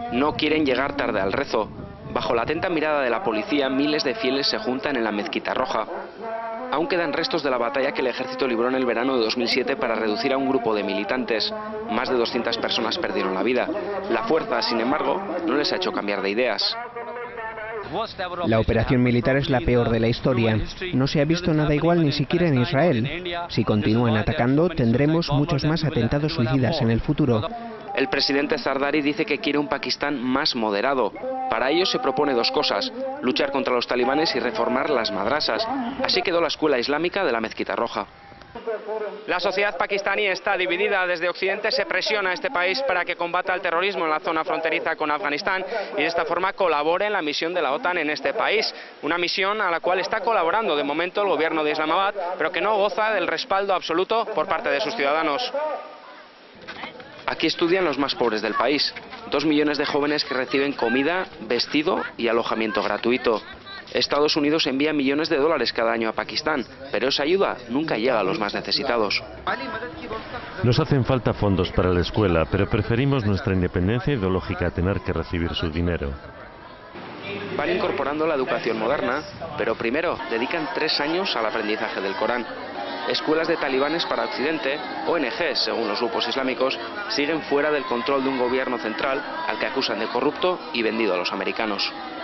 No quieren llegar tarde al rezo. Bajo la atenta mirada de la policía, miles de fieles se juntan en la Mezquita Roja. Aún quedan restos de la batalla que el ejército libró en el verano de 2007 para reducir a un grupo de militantes. Más de 200 personas perdieron la vida. La fuerza, sin embargo, no les ha hecho cambiar de ideas. La operación militar es la peor de la historia. No se ha visto nada igual ni siquiera en Israel. Si continúan atacando, tendremos muchos más atentados suicidas en el futuro. El presidente Zardari dice que quiere un Pakistán más moderado. Para ello se propone dos cosas: luchar contra los talibanes y reformar las madrasas. Así quedó la escuela islámica de la Mezquita Roja. La sociedad pakistaní está dividida. Desde Occidente se presiona a este país para que combata el terrorismo en la zona fronteriza con Afganistán y de esta forma colabore en la misión de la OTAN en este país. Una misión a la cual está colaborando de momento el gobierno de Islamabad, pero que no goza del respaldo absoluto por parte de sus ciudadanos. Aquí estudian los más pobres del país. 2 millones de jóvenes que reciben comida, vestido y alojamiento gratuito. Estados Unidos envía millones de dólares cada año a Pakistán, pero esa ayuda nunca llega a los más necesitados. Nos hacen falta fondos para la escuela, pero preferimos nuestra independencia ideológica a tener que recibir su dinero. Van incorporando la educación moderna, pero primero dedican 3 años al aprendizaje del Corán. Escuelas de talibanes para Occidente, ONGs, según los grupos islámicos, siguen fuera del control de un gobierno central al que acusan de corrupto y vendido a los americanos.